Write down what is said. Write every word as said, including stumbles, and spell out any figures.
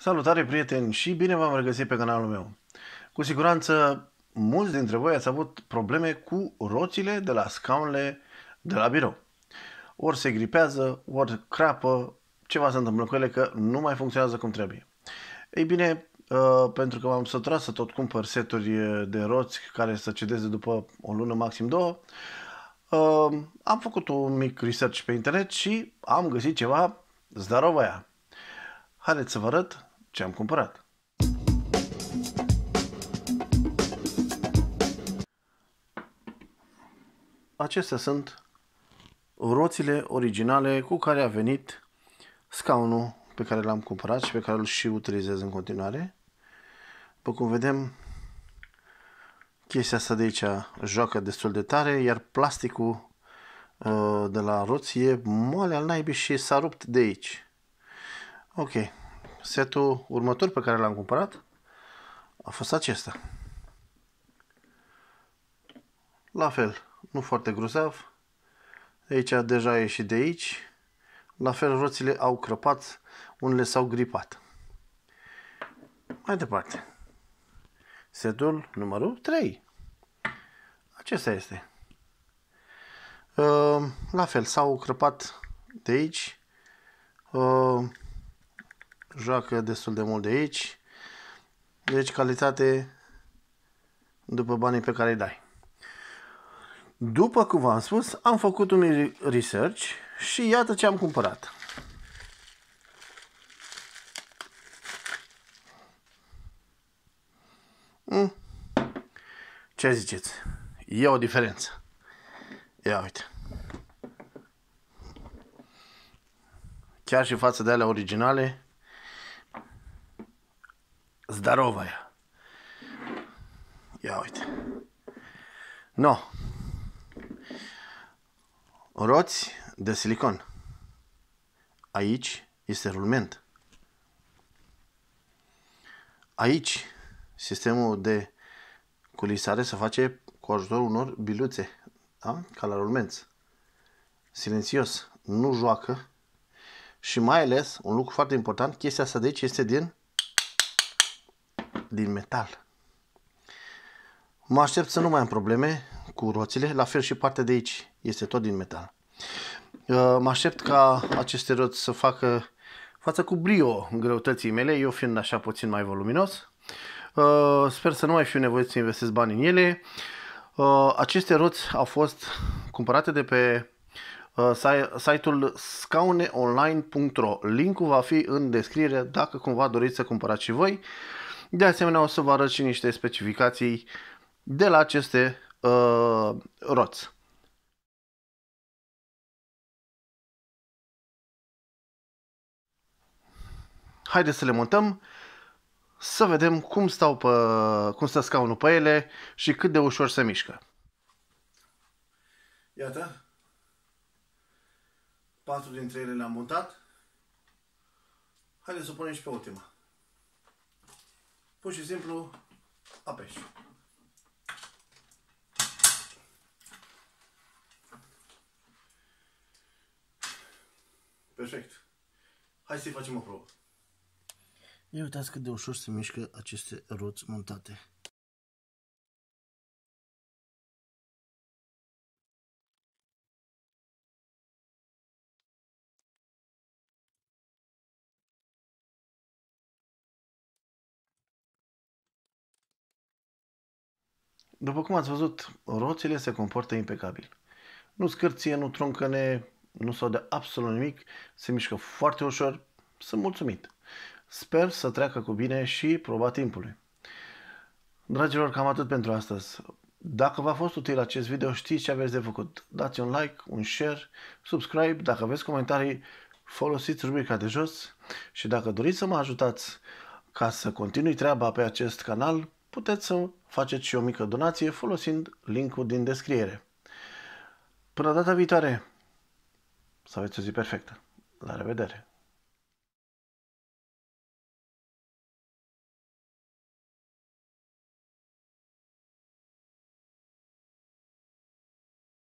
Salutare, prieteni, și bine v-am regăsit pe canalul meu. Cu siguranță, mulți dintre voi ați avut probleme cu roțile de la scaunele de la birou. Ori se gripează, ori crapă, ceva se întâmplă cu ele că nu mai funcționează cum trebuie. Ei bine, pentru că m-am săturat să tot cumpăr seturi de roți care să cedeze după o lună, maxim două, am făcut un mic research pe internet și am găsit ceva zdarovaia. Haideți să vă arăt ce am cumpărat. Acestea sunt roțile originale cu care a venit scaunul pe care l-am cumpărat și pe care îl și utilizez în continuare. După cum vedem, chestia asta de aici joacă destul de tare, iar plasticul de la roți e moale al naibii și s-a rupt de aici. Ok, setul următor pe care l-am cumpărat a fost acesta. La fel, nu foarte grozav. Aici deja a ieșit de aici. La fel, roțile au crăpat, unele s-au gripat. Mai departe. Setul numărul trei. Acesta este. La fel, s-au crăpat de aici. Joacă destul de mult de aici. Deci calitate după banii pe care îi dai. După cum v-am spus, am făcut un research și iată ce am cumpărat. Hmm. Ce ziceți? E o diferență. Ia uite. Chiar și față de alea originale, zdarovaia. Ia uite. No. Roți de silicon. Aici este rulment. Aici sistemul de culisare se face cu ajutorul unor biluțe, da? Ca la rulmenți. Silențios, nu joacă. Și mai ales, un lucru foarte important, chestia asta de aici este din din metal. Mă aștept să nu mai am probleme cu roțile, la fel și partea de aici este tot din metal. Mă aștept ca aceste roți să facă față cu brio greutății mele, eu fiind așa puțin mai voluminos. Sper să nu mai fiu nevoit să investesc bani în ele. Aceste roți au fost cumpărate de pe site-ul scaune online punct ro. Linkul va fi în descriere dacă cumva doriți să cumpărați și voi. De asemenea, o să vă arăt și niște specificații de la aceste uh, roți. Haideți să le montăm, să vedem cum, stau pe, cum stă scaunul pe ele și cât de ușor se mișcă. Iată, patru dintre ele le-am montat. Haideți să o punem și pe ultima. Pur și simplu apeși. Perfect. Hai să-i facem o probă. Ia uitați cât de ușor se mișcă aceste roți montate. După cum ați văzut, roțile se comportă impecabil. Nu scârție, nu troncăne, nu s-o dă absolut nimic, se mișcă foarte ușor, sunt mulțumit. Sper să treacă cu bine și proba timpului. Dragilor, cam atât pentru astăzi. Dacă v-a fost util acest video, știți ce aveți de făcut. Dați un like, un share, subscribe, dacă aveți comentarii, folosiți rubrica de jos și dacă doriți să mă ajutați ca să continui treaba pe acest canal, puteți să faceți și o mică donație folosind linkul din descriere. Până data viitoare, să aveți o zi perfectă. La revedere!